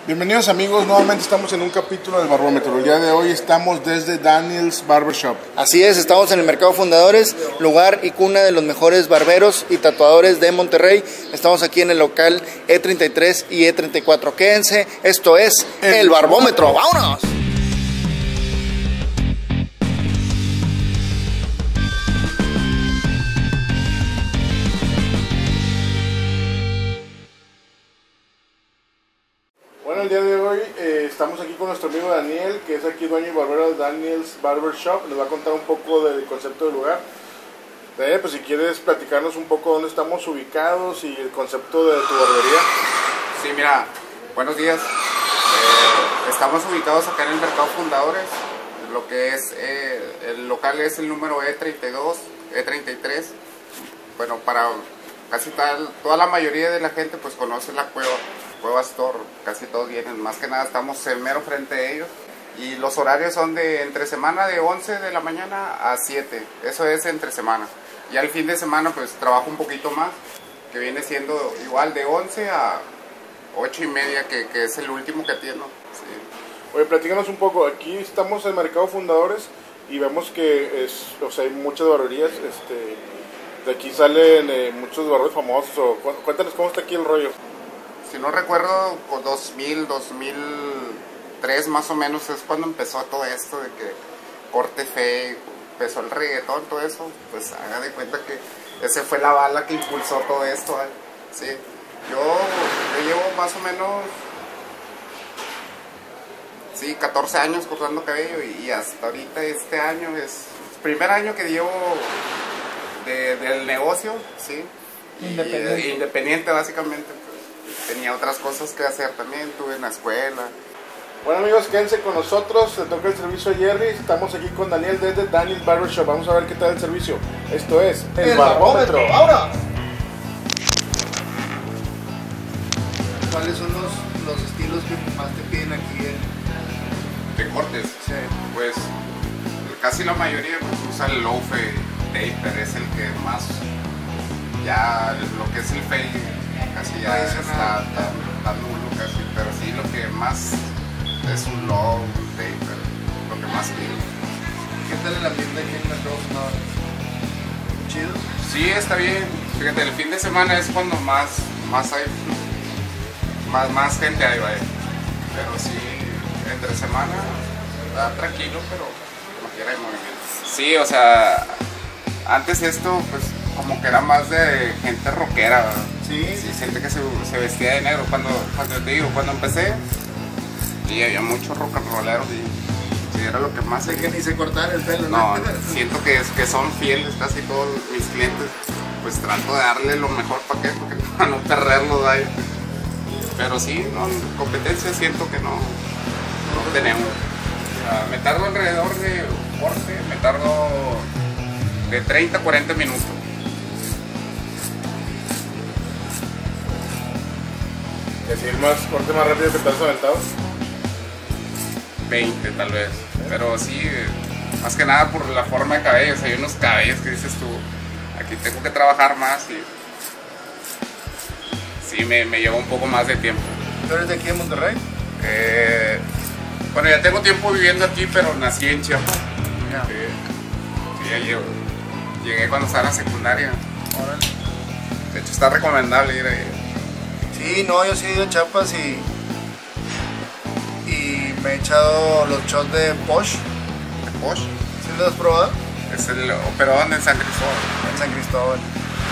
Bienvenidos amigos, nuevamente estamos en un capítulo del Barbómetro. El día de hoy estamos desde Daniel's Barbershop. Así es, estamos en el Mercado Fundadores, lugar y cuna de los mejores barberos y tatuadores de Monterrey. Estamos aquí en el local E33 y E34. Quédense, esto es el Barbómetro. ¡Vámonos! Bueno, el día de hoy estamos aquí con nuestro amigo Daniel, que es aquí dueño y barbero de Daniel's Barbershop. Nos va a contar un poco del concepto del lugar. Daniel, pues si quieres platicarnos un poco dónde estamos ubicados y el concepto de tu barbería. Sí, mira, buenos días. Estamos ubicados acá en el Mercado Fundadores. Lo que es, el local es el número E32, E33. Bueno, para casi toda la mayoría de la gente pues conoce la Cueva Store, casi todos vienen, más que nada estamos en mero frente de ellos. Y los horarios son de entre semana de 11 de la mañana a 7, eso es entre semana. Y al fin de semana pues trabajo un poquito más, que viene siendo igual de 11 a 8 y media, que es el último que atiendo. Sí. Oye, platícanos un poco, aquí estamos en el Mercado Fundadores y vemos que hay muchas barberías, de aquí salen muchos barberos famosos. Cuéntanos cómo está aquí el rollo. Si no recuerdo, con 2003 más o menos es cuando empezó todo esto de que corte feo, empezó el reggaetón, todo eso. Pues haga de cuenta que esa fue la bala que impulsó todo esto. Sí. Yo llevo más o menos 14 años cortando cabello y hasta ahorita este año es el primer año que llevo del negocio, ¿sí? Independiente básicamente. Tenía otras cosas que hacer también, estuve en la escuela. Bueno amigos, quédense con nosotros, le toca el servicio a Jerry. Estamos aquí con Daniel desde Daniel's Barbershop. Vamos a ver qué tal el servicio. Esto es el Barbómetro. ¡Ahora! ¿Cuáles son los estilos que más te piden aquí ¿De cortes? Sí. Pues casi la mayoría pues, usa el low fade taper, es el que más, ya lo que es el fade casi ya está nulo casi, pero sí lo que más es un low taper, lo que más quiero. ¿Qué tal el ambiente aquí en el Mercado Fundadores? ¿Chido? Sí, está bien. Fíjate, el fin de semana es cuando más hay, más gente hay, vaya. Pero sí, entre semana está tranquilo, pero como quiera hay movimiento. Sí, o sea, antes esto pues como que era más de gente rockera, ¿verdad? Sí, gente que se vestía de negro. Cuando te digo, cuando empecé, y había muchos rock and rolleros y era lo que más... Sé que ni se cortar el pelo, ¿no? Siento que son fieles casi todos mis clientes. Pues trato de darle lo mejor porque para no perderlos ahí. Pero sí, no, competencia siento que no tenemos. O sea, me tardo alrededor de corte, me tardo de 30 a 40 minutos. ¿Y así el corte más rápido que te has aventado? 20 tal vez, pero sí, más que nada por la forma de cabello. O sea, hay unos cabellos que dices tú, aquí tengo que trabajar más y sí, me lleva un poco más de tiempo. ¿Tú eres de aquí de Monterrey? Bueno, ya tengo tiempo viviendo aquí, pero nací en Chiapas. Ya. Sí, ya llegué cuando estaba en la secundaria. Órale. De hecho está recomendable ir ahí. Sí, no, yo sí he ido a Chiapas y me he echado los shots de Posh. ¿De Posh? ¿Sí los has probado? Es el operón en San Cristóbal. En San Cristóbal.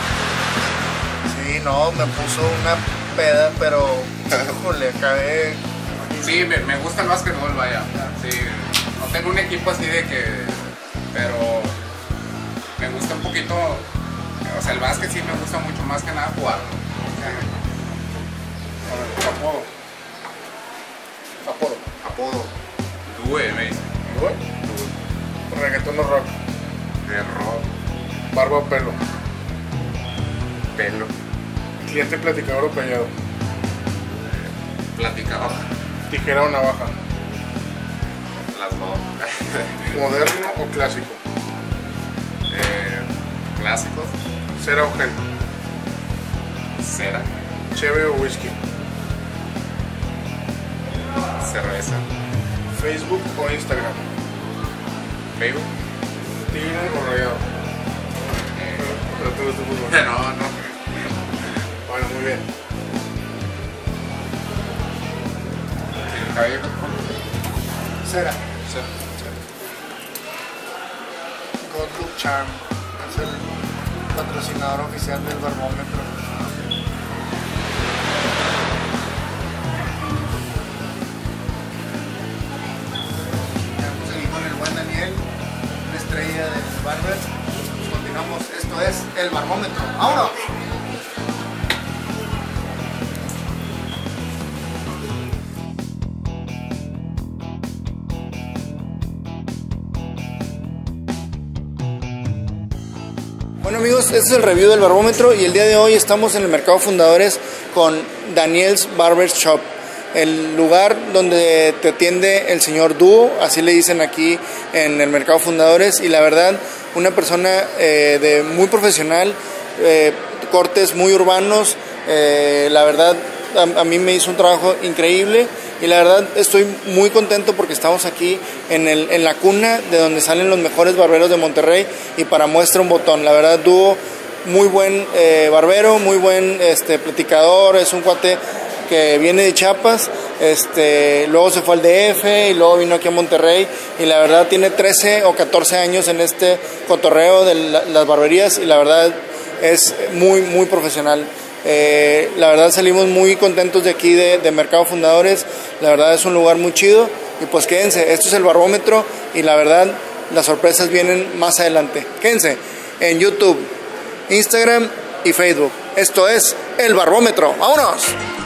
Sí, no, me puso una peda, pero híjole, acabé. Sí, me gusta el básquetbol, vaya. Sí, no tengo un equipo así de que... Pero me gusta un poquito... O sea, el básquet sí me gusta mucho, más que nada jugarlo. Apodo. Due, me dice. ¿Due? Reggaetón o rock. De rock. Barba o pelo. Pelo. Cliente platicador o callado. Platicador. Tijera o navaja. Las dos. Moderno o clásico. Clásicos. Cera o gel. Cera. Cheve o whisky. cerveza. Facebook o Instagram. Facebook. Tigre o Rayado. Pero te gusta el fútbol. No. Bueno, muy bien. El cabello. Cera. Sí. God Look Charm es el patrocinador oficial del barbómetro. Estamos aquí con el buen Daniel, una estrella del barber. Continuamos, esto es el barbómetro. ¡Vámonos! Bueno amigos, este es el review del barbómetro y el día de hoy estamos en el Mercado Fundadores con Daniel's Barber Shop, el lugar donde te atiende el señor Dúo, así le dicen aquí en el Mercado Fundadores, y la verdad una persona muy profesional, cortes muy urbanos, la verdad a mí me hizo un trabajo increíble. Y la verdad estoy muy contento porque estamos aquí en la cuna de donde salen los mejores barberos de Monterrey, y para muestra un botón. La verdad, Dúo, muy buen barbero, muy buen platicador, es un cuate que viene de Chiapas, luego se fue al DF y luego vino aquí a Monterrey, y la verdad tiene 13 o 14 años en este cotorreo de las barberías, y la verdad es muy profesional. La verdad salimos muy contentos de aquí de Mercado Fundadores. La verdad es un lugar muy chido, y pues quédense, esto es el barbómetro y la verdad las sorpresas vienen más adelante. Quédense en YouTube, Instagram y Facebook. Esto es el barbómetro. ¡Vámonos!